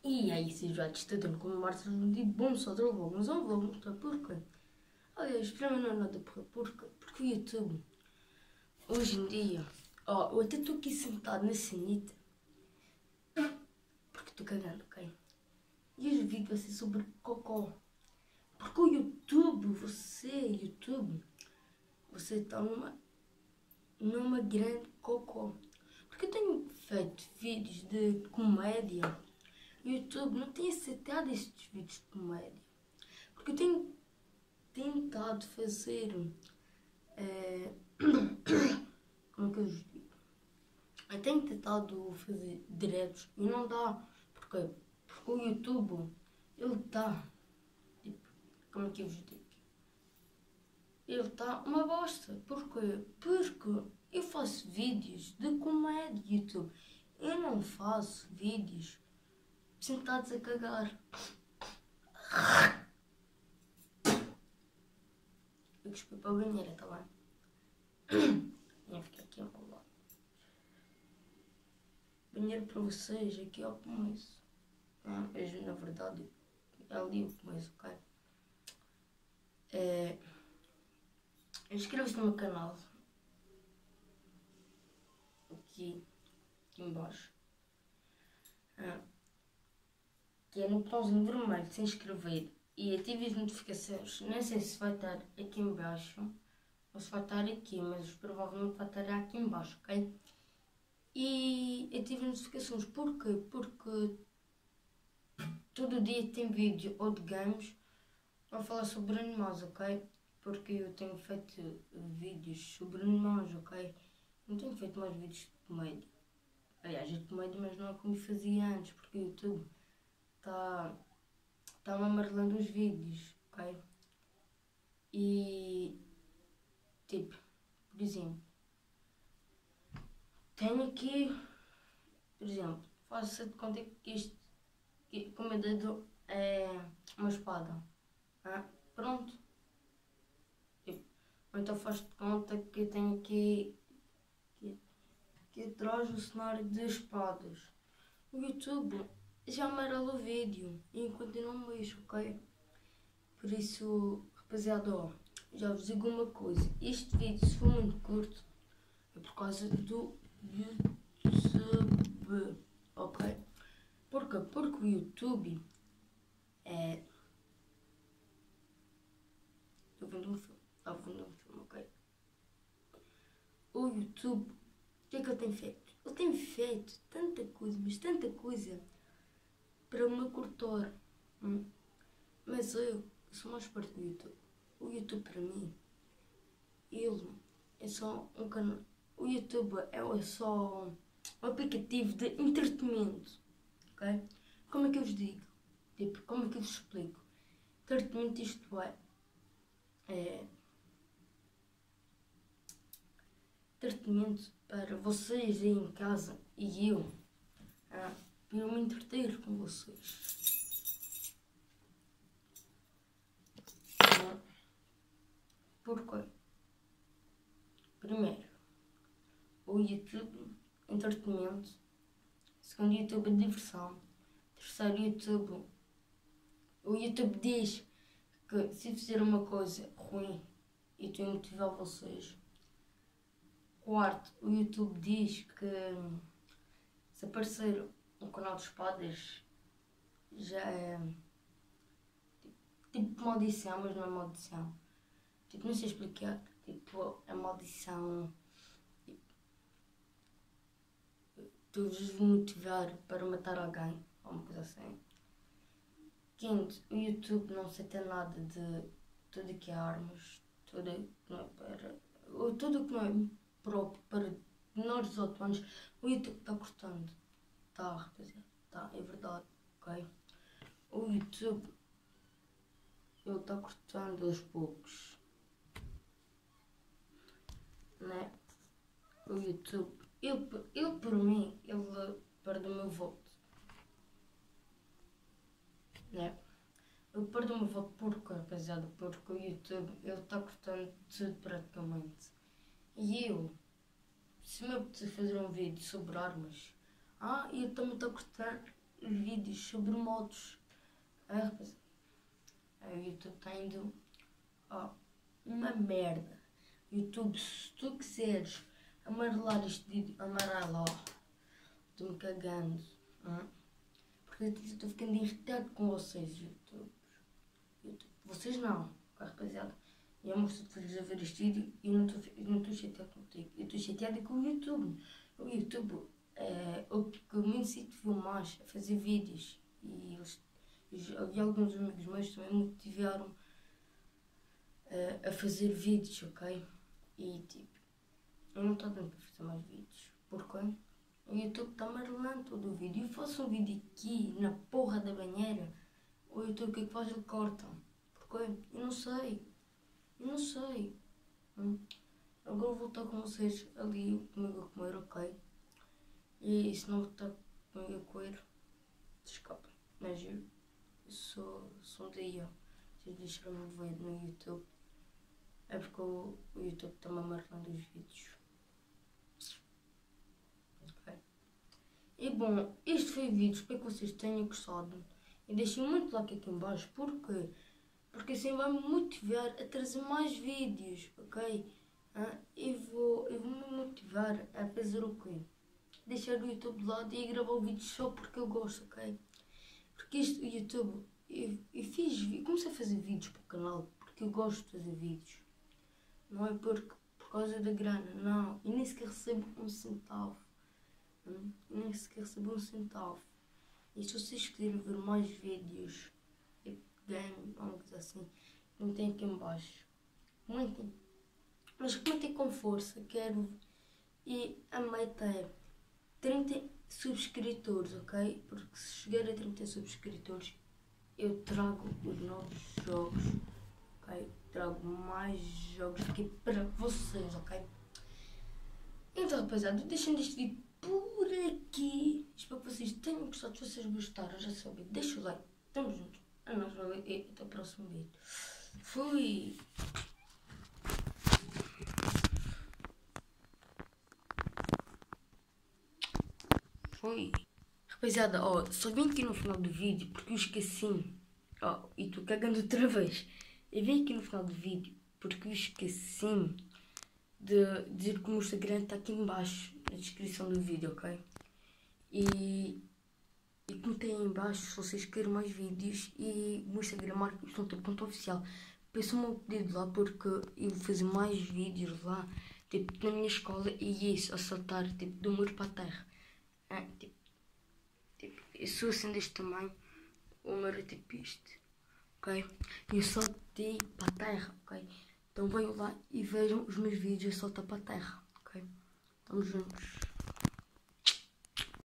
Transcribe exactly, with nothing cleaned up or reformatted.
E aí, se já está tendo como Marta de bom só de vlog, mas não vou mostrar porquê. Aliás, para mim não é nada porquê, porque, porque o YouTube, hoje em dia, ó, eu até estou aqui sentado na sanita, porque estou cagando, ok? E hoje o vídeo vai ser sobre cocó. Porque o YouTube, você, YouTube, você está numa, numa grande cocó. Porque eu tenho feito vídeos de comédia. O YouTube não tem aceitado estes vídeos de comédia. Porque eu tenho tentado fazer... É... Como é que eu vos digo? Eu tenho tentado fazer diretos e não dá. Porquê? Porque o YouTube, ele está... Tipo, como é que eu vos digo? Ele está uma bosta. Porquê? Porque eu faço vídeos de comédia no YouTube. Eu não faço vídeos sentados a cagar. Eu cuspi para a banheira, está bem? Ia ficar aqui ao lado. Banheiro para vocês, aqui ao começo. Ah, mas na verdade é ali o começo, ok? É... Inscreva-se no meu canal. Aqui, aqui embaixo. Ah, que é no botãozinho vermelho de se inscrever. E ative as notificações. Não sei se vai estar aqui embaixo ou se vai estar aqui, mas provavelmente vai estar aqui embaixo, ok? E ative as notificações. Porquê? Porque todo dia tem vídeo ou de games ou falar sobre animais, ok? Porque eu tenho feito vídeos sobre animais, ok? Não tenho feito mais vídeos de comédia. Aliás, de comédia, mas não é como fazia antes, porque o YouTube está tá-me amarelando os vídeos, ok? E, tipo, por exemplo, tenho aqui, por exemplo, faça de conta que isto, que o meu dedo é uma espada. Ah, pronto. Tipo, ou então faz de conta que eu tenho aqui, aqui, aqui atrás o cenário de espadas. O YouTube já amarela o vídeo e continua lixo, ok? Por isso, rapaziada, ó, já vos digo uma coisa. Este vídeo, se for muito curto, é por causa do YouTube, ok? Porquê? Porque o YouTube é... Estou vendo um filme, estou vendo um filme, ok? O YouTube, o que é que ele tem feito? Ele tem feito tanta coisa, mas tanta coisa para me cortar. Hum? Mas eu sou mais parte do YouTube. O YouTube para mim, ele é só um canal. O YouTube é só um aplicativo de entretenimento, ok? Como é que eu vos digo? Tipo, como é que eu vos explico? Entretenimento isto é, é entretenimento para vocês aí em casa e eu, ah, para eu me entreter com vocês. Ah, porquê? Primeiro, o YouTube, entretenimento. Segundo, YouTube, diversão. Terceiro, YouTube, o YouTube diz que se fizer uma coisa ruim, eu estou a motivar vocês. Quarto, o YouTube diz que se aparecer um canal de espadas já é tipo maldição, mas não é maldição. Tipo, não sei explicar. Tipo, é maldição. Estou-vos motivar para matar alguém, ou uma coisa assim. Quinto, o YouTube não aceita nada de tudo que é armas, tudo que não é para. Ou tudo que não é próprio para menores de dezoito anos, o YouTube está cortando. Está, rapaziada, está, é verdade, ok? O YouTube, ele está cortando aos poucos, né? O YouTube, ele, ele por mim, ele perde o meu voto, né? Eu perdo o meu voto porque, rapaziada, porque o YouTube, ele está cortando tudo praticamente. E eu, se me apetecer fazer um vídeo sobre armas, ah, eu também estou a cortar vídeos sobre motos. Ah, rapaz, o YouTube está indo, ó, uma merda. YouTube, se tu quiseres amarelar este vídeo, amarela, ó, estou-me cagando. Hum? Porque eu estou ficando irritado com vocês, YouTube. YouTube. Vocês não, rapaziada. E eu mostro-te-lhes a ver este vídeo e eu não estou chateado contigo. Eu estou chateada com o YouTube. O YouTube é o que me incentivou mais a fazer vídeos. E, eles, e alguns amigos meus também me motivaram uh, a fazer vídeos, ok? E tipo, eu não estou dando para fazer mais vídeos. Porquê? O YouTube está amarelando todo o vídeo. Eu faço um vídeo aqui na porra da banheira. O YouTube o que é que faz? Ele corta. Porquê? Eu não sei. Eu não sei. Hum. Agora vou estar com vocês ali comigo a comer, ok? E se não estar comigo a comer, escapem. Mas eu, eu sou, sou um dia. Vocês deixaram-me ver no YouTube. É porque o, o YouTube está-me amarelando os vídeos. Ok? E bom, este foi o vídeo. Espero que vocês tenham gostado. E deixem muito like aqui em baixo. Porquê? Porque assim vai me motivar a trazer mais vídeos, ok? Ah, e vou, eu vou me motivar a fazer o quê? Deixar o YouTube de lado e gravar o vídeo só porque eu gosto, ok? Porque isto, o YouTube, eu, eu fiz, eu comecei a fazer vídeos para o canal porque eu gosto de fazer vídeos. Não é porque, por causa da grana, não. E nem sequer recebo um centavo. Hum? Nem sequer recebo um centavo. E se vocês quiserem ver mais vídeos, game, uma coisa assim, comentem aqui em baixo. Comentem. Mas comentem com força, quero. E a meta é trinta subscritores, ok? Porque se chegar a trinta subscritores, eu trago os novos jogos, ok? Trago mais jogos aqui para vocês, ok? Então, rapaziada, deixem este vídeo por aqui. Espero que vocês tenham gostado. Se vocês gostaram, já sabem, deixa o like. Tamo junto. A nós e até o próximo vídeo. Fui! Fui! Rapaziada, ó, só vim aqui no final do vídeo porque eu esqueci. Ó, e estou cagando outra vez. Eu vim aqui no final do vídeo porque eu esqueci de dizer que o meu Instagram está aqui embaixo na descrição do vídeo, ok? E. E comentem aí em baixo se vocês querem mais vídeos e o meu Instagram marcos.oficial. Peçam-me um pedido lá porque eu vou fazer mais vídeos lá, tipo na minha escola e isso, a saltar tipo do muro para a terra. É, tipo, tipo, eu sou assim deste tamanho, o muro é tipo isto, ok? E eu saltei para a terra, ok? Então venham lá e vejam os meus vídeos a saltar para a terra, ok? Estamos juntos.